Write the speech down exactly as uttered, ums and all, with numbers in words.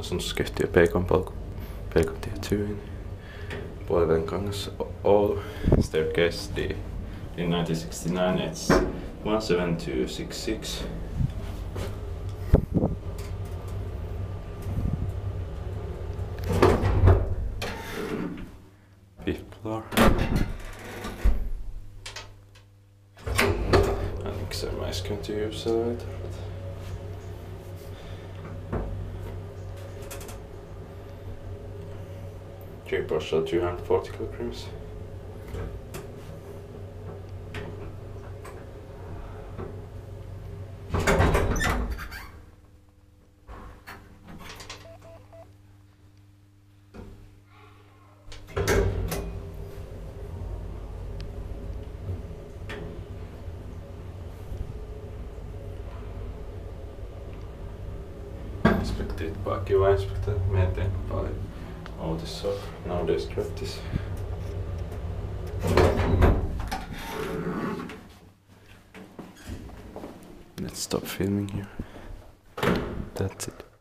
Asuntoskehtiö Peikon palku. Peikontie Tyin. Puolivälin kangas Oulu. Staircase D. In nineteen sixty-nine it's one seven two six six. Fifth floor. I think so. I'm going to use elevator. Three partial two hundred forty kilograms. Inspekteet vaan kiva inspektää. Mä teen paljon autissa nowadays draftis. Let's stop filming here. That's it.